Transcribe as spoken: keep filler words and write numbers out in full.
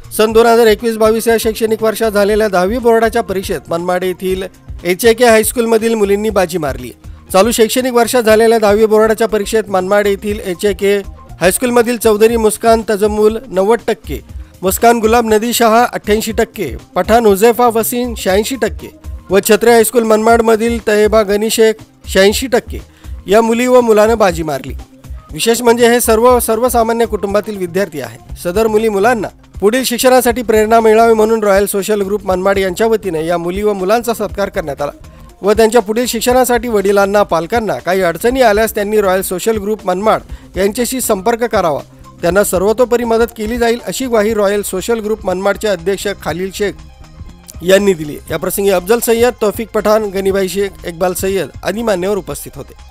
सन दोन हजार एकवीस बावीस या शैक्षणिक वर्षात झालेल्या दहावी बोर्डाच्या परीक्षेत मनमाड येथील एच ए के हायस्कूलमधील मुलींनी बाजी मारली। चालू शैक्षणिक वर्षात झालेल्या दहावी बोर्डाच्या परीक्षेत मनमाड येथील एच ए के हायस्कूलमधील चौधरी मुस्कान तजमुल नव्वद टक्के, मुस्कान गुलाब नदी शहा अठ्ठ्याऐंशी टक्के, पठाण हुझैफा वसीम शहाऐंशी टक्के व छत्रे हायस्कूल मनमाडमधील तहेबा गनी शेख शहाऐंशी टक्के या मुली व मुलानं बाजी मारली। विशेष म्हणजे हे सर्व सर्वसामान्य कुटुंबातील विद्यार्थी आहेत। सदर मुली मुलांना पुढील शिक्षणासाठी प्रेरणा मिळावी म्हणून रॉयल सोशल ग्रुप मनमाड यांच्या वतीने या मुली व मुलांचा सत्कार करण्यात आला व त्यांच्या पुढील शिक्षणासाठी वडिलांना पालकांना काही अडचणी आल्यास त्यांनी रॉयल सोशल ग्रुप मनमाड यांच्याशी संपर्क करावा, त्यांना सर्वतोपरी मदत केली जाईल अशी ग्वाही रॉयल सोशल ग्रुप मनमाडचे अध्यक्ष खालील शेख यांनी दिली। या प्रसंगी अफजल सय्यद, तौफिक पठाण, गनीभाई शेख, इकबाल सय्यद आदी मान्यवर उपस्थित होते।